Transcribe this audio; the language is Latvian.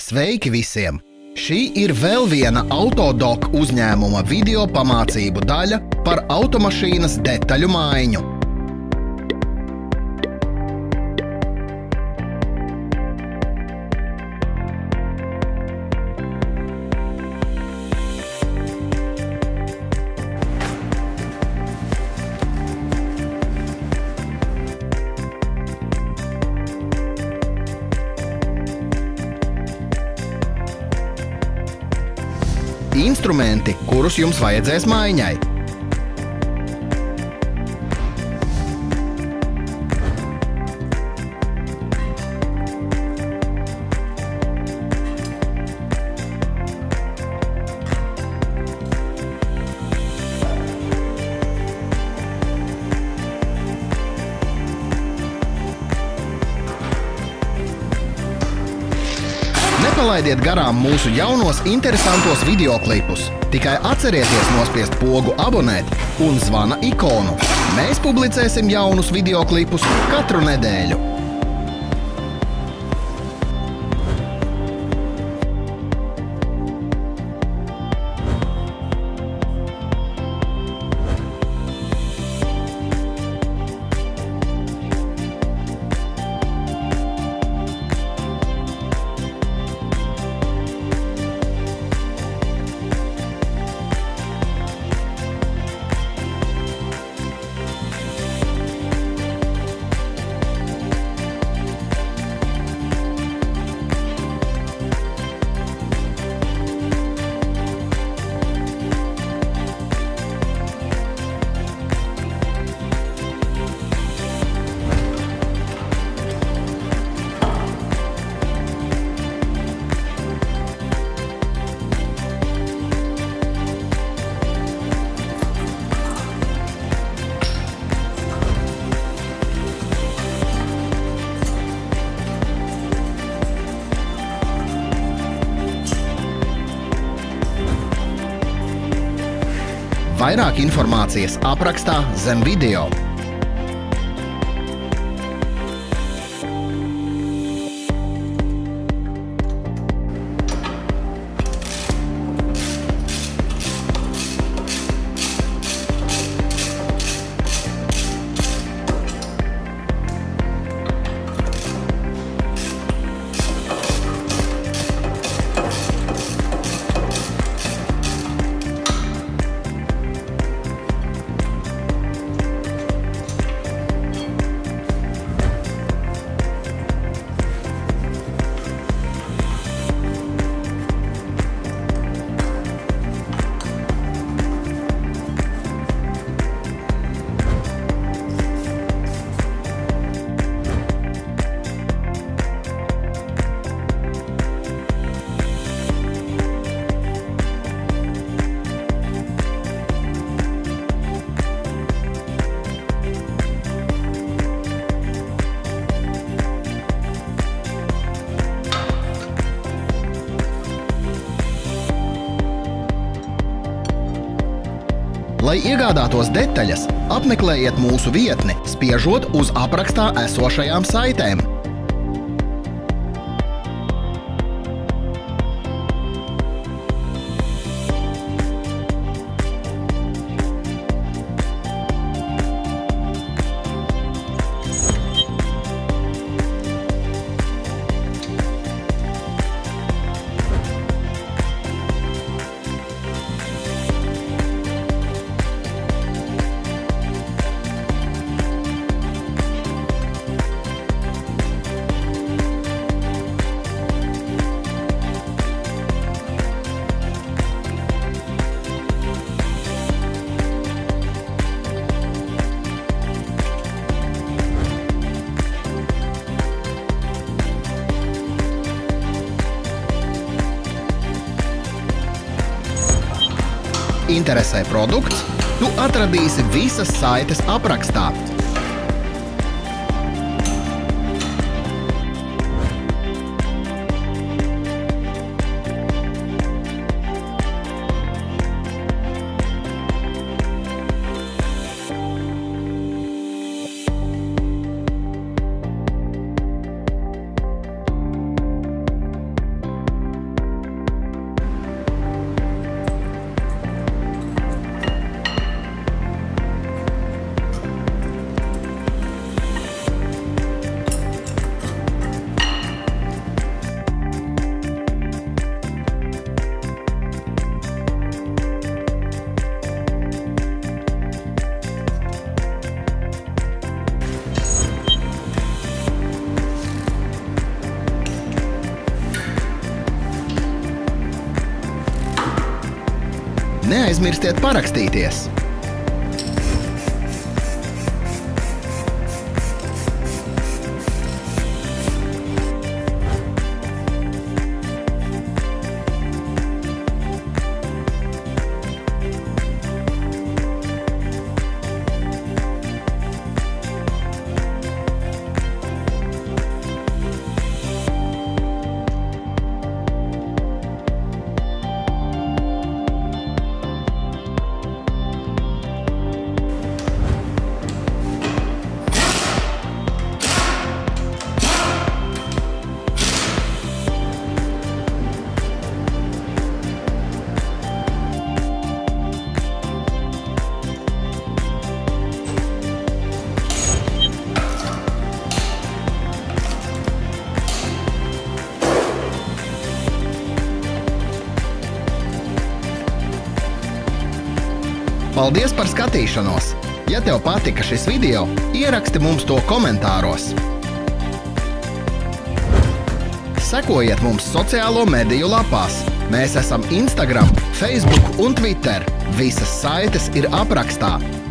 Sveiki visiem! Šī ir vēl viena Autodoc uzņēmuma video pamācību daļa par automašīnas detaļu maiņu. Instrumenti, kurus jums vajadzēs maiņai. Nepalaidiet garām mūsu jaunos interesantos videoklipus. Tikai atcerieties nospiest pogu abonēt un zvana ikonu. Mēs publicēsim jaunus videoklipus katru nedēļu. Vairāk informācijas aprakstā zem video. Lai iegādātos detaļas, apmeklējiet mūsu vietni, spiežot uz aprakstā esošajām saitēm. Interesē produkts? Tu atradīsi visas saites aprakstā. neaizmirstiet parakstīties! Paldies par skatīšanos! Ja tev patika šis video, ieraksti mums to komentāros. Sekojiet mums sociālo mediju lapās. Mēs esam Instagram, Facebook un Twitter. Visas saites ir aprakstā.